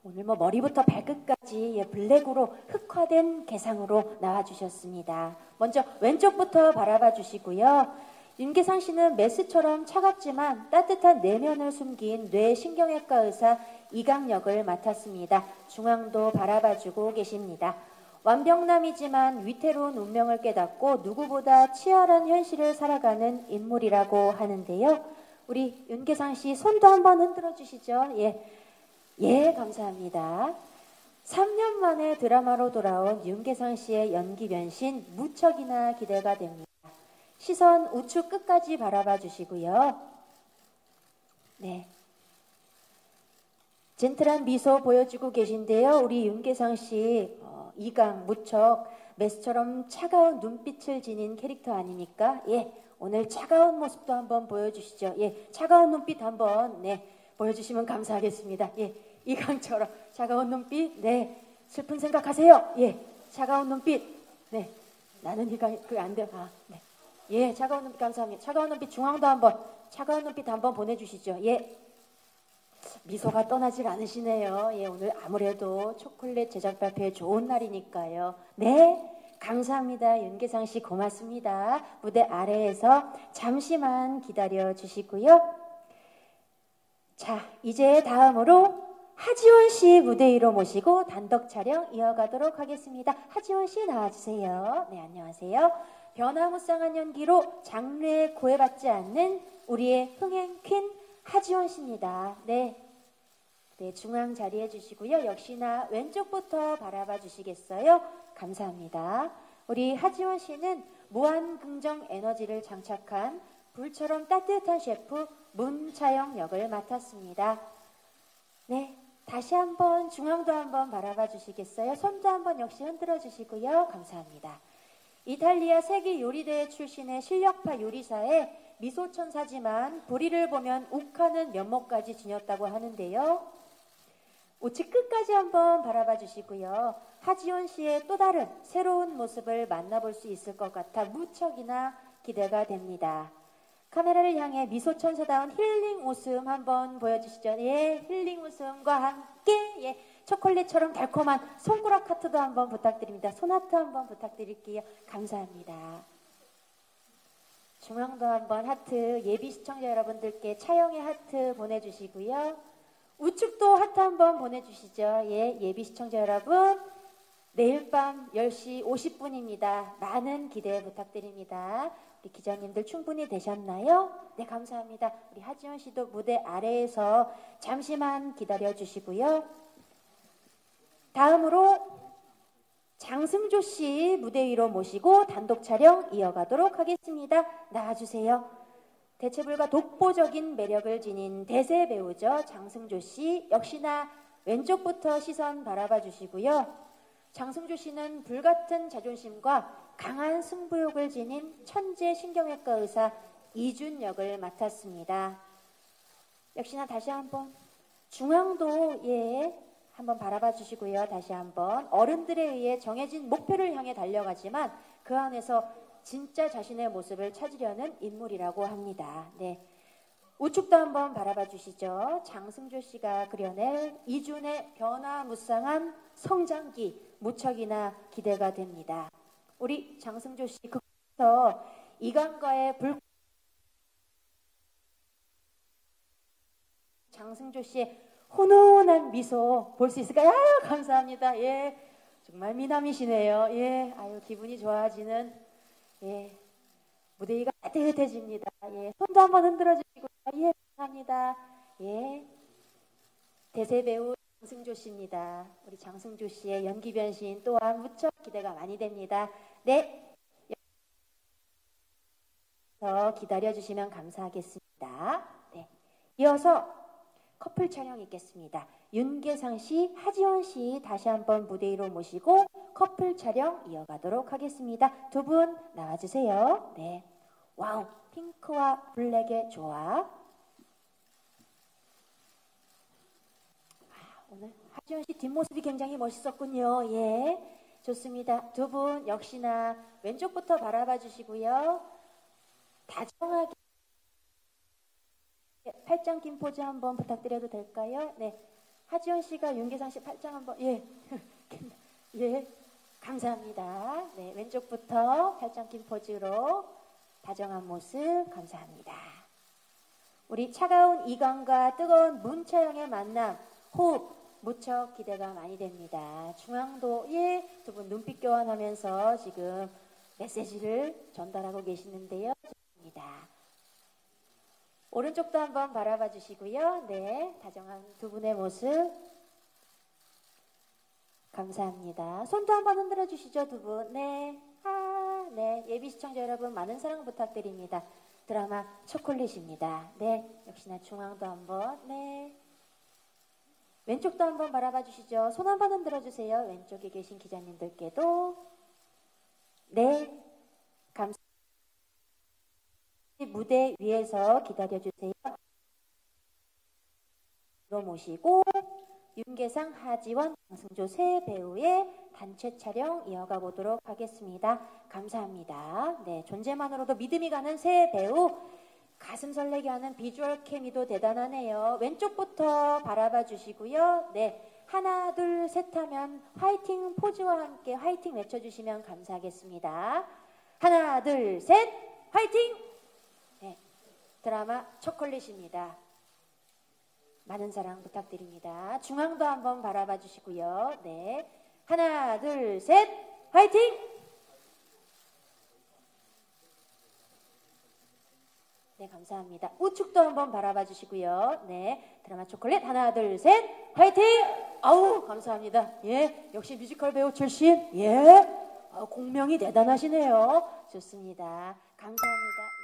오늘 뭐 머리부터 발끝까지 예, 블랙으로 흑화된 개상으로 나와주셨습니다. 먼저 왼쪽부터 바라봐 주시고요. 윤계상 씨는 메스처럼 차갑지만 따뜻한 내면을 숨긴 뇌신경외과 의사 이강역을 맡았습니다. 중앙도 바라봐주고 계십니다. 완벽남이지만 위태로운 운명을 깨닫고 누구보다 치열한 현실을 살아가는 인물이라고 하는데요. 우리 윤계상 씨 손도 한번 흔들어 주시죠. 예, 감사합니다. 3년 만에 드라마로 돌아온 윤계상 씨의 연기 변신 무척이나 기대가 됩니다. 시선 우측 끝까지 바라봐 주시고요. 네. 젠틀한 미소 보여주고 계신데요. 우리 윤계상 씨 이강 무척 메스처럼 차가운 눈빛을 지닌 캐릭터 아닙니까? 예, 오늘 차가운 모습도 한번 보여주시죠. 예, 차가운 눈빛 한번 보여주시면 감사하겠습니다. 예, 이강처럼 차가운 눈빛, 네, 슬픈 생각하세요. 예, 차가운 눈빛, 네, 나는 이강 그게 안 돼. 네, 예, 차가운 눈빛 감사합니다. 차가운 눈빛 중앙도 한번, 차가운 눈빛 한번 보내주시죠. 예. 미소가 떠나질 않으시네요. 예, 오늘 아무래도 초콜릿 제작 발표에 좋은 날이니까요. 네, 감사합니다. 윤계상 씨 고맙습니다. 무대 아래에서 잠시만 기다려 주시고요. 자, 이제 다음으로 하지원 씨 무대 위로 모시고 단독 촬영 이어가도록 하겠습니다. 하지원 씨 나와주세요. 네, 안녕하세요. 변화무쌍한 연기로 장르에 구애받지 않는 우리의 흥행 퀸 하지원 씨입니다. 네, 중앙 자리해 주시고요. 역시나 왼쪽부터 바라봐 주시겠어요? 감사합니다. 우리 하지원 씨는 무한 긍정 에너지를 장착한 불처럼 따뜻한 셰프 문차영 역을 맡았습니다. 네, 다시 한번 중앙도 한번 바라봐 주시겠어요? 손도 한번 역시 흔들어 주시고요. 감사합니다. 이탈리아 세계 요리대회 출신의 실력파 요리사에 미소천사지만 불의를 보면 욱하는 면모까지 지녔다고 하는데요. 우측 끝까지 한번 바라봐 주시고요. 하지원 씨의 또 다른 새로운 모습을 만나볼 수 있을 것 같아 무척이나 기대가 됩니다. 카메라를 향해 미소천사다운 힐링 웃음 한번 보여주시죠. 예, 힐링 웃음과 함께 예, 초콜릿처럼 달콤한 손가락 하트도 한번 부탁드립니다. 손하트 한번 부탁드릴게요. 감사합니다. 중앙도 한번 하트, 예비 시청자 여러분들께 차영의 하트 보내주시고요. 우측도 하트 한번 보내주시죠. 예, 예비 시청자 여러분, 내일 밤 10시 50분입니다. 많은 기대 부탁드립니다. 우리 기자님들 충분히 되셨나요? 네, 감사합니다. 우리 하지원 씨도 무대 아래에서 잠시만 기다려 주시고요. 다음으로 장승조 씨 무대 위로 모시고 단독 촬영 이어가도록 하겠습니다. 나와주세요. 대체불가 독보적인 매력을 지닌 대세 배우죠. 장승조 씨 역시나 왼쪽부터 시선 바라봐 주시고요. 장승조 씨는 불같은 자존심과 강한 승부욕을 지닌 천재 신경외과 의사 이준 역을 맡았습니다. 역시나 다시 한번 중앙도 한번 바라봐 주시고요. 다시 한번 어른들에 의해 정해진 목표를 향해 달려가지만 그 안에서 진짜 자신의 모습을 찾으려는 인물이라고 합니다. 네, 우측도 한번 바라봐 주시죠. 장승조 씨가 그려낼 이준의 변화무쌍한 성장기 무척이나 기대가 됩니다. 우리 장승조 씨 극에서 이강과의 장승조 씨의 훈훈한 미소 볼 수 있을까요? 아유, 감사합니다. 예, 정말 미남이시네요. 예, 아유, 기분이 좋아지는 무대 위가 따뜻해집니다. 예, 손도 한번 흔들어 주시고 예, 감사합니다. 예, 대세 배우 장승조 씨입니다. 우리 장승조 씨의 연기 변신 또한 무척 기대가 많이 됩니다. 네, 더 기다려 주시면 감사하겠습니다. 네, 이어서 커플 촬영 있겠습니다. 윤계상 씨, 하지원 씨 다시 한번 무대 위로 모시고 커플 촬영 이어가도록 하겠습니다. 두 분 나와주세요. 네, 와우, 핑크와 블랙의 조합. 오늘 하지원 씨 뒷모습이 굉장히 멋있었군요. 예, 좋습니다. 두 분 역시나 왼쪽부터 바라봐 주시고요. 다정하게 팔짱 낀 포즈 한번 부탁드려도 될까요? 네, 하지원 씨가 윤계상 씨 팔짱 한번, 예. 예. 감사합니다. 네, 왼쪽부터 팔짱 낀 포즈로 다정한 모습 감사합니다. 우리 차가운 이강과 뜨거운 문채영의 만남, 호흡 무척 기대가 많이 됩니다. 중앙도에 두 분 눈빛 교환하면서 지금 메시지를 전달하고 계시는데요. 좋습니다. 오른쪽도 한번 바라봐 주시고요. 네, 다정한 두 분의 모습 감사합니다. 손도 한번 흔들어 주시죠, 두 분. 네, 네, 예비 시청자 여러분 많은 사랑 부탁드립니다. 드라마 초콜릿입니다. 네, 역시나 중앙도 한번. 네, 왼쪽도 한번 바라봐 주시죠. 손 한번 흔들어 주세요. 왼쪽에 계신 기자님들께도. 네, 감사합니다. 무대 위에서 기다려 주세요. 모시고 윤계상, 하지원, 강승조 세 배우의 단체 촬영 이어가 보도록 하겠습니다. 감사합니다. 네, 존재만으로도 믿음이 가는 세 배우, 가슴 설레게 하는 비주얼 케미도 대단하네요. 왼쪽부터 바라봐 주시고요. 네, 하나, 둘, 셋 하면 화이팅 포즈와 함께 화이팅 외쳐주시면 감사하겠습니다. 하나, 둘, 셋, 화이팅! 네, 드라마 초콜릿입니다. 많은 사랑 부탁드립니다. 중앙도 한번 바라봐 주시고요. 네, 하나, 둘, 셋, 화이팅! 네, 감사합니다. 우측도 한번 바라봐 주시고요. 네, 드라마 초콜릿 하나, 둘, 셋, 화이팅! 아우, 감사합니다. 예, 역시 뮤지컬 배우 출신. 예, 공명이 대단하시네요. 좋습니다. 감사합니다.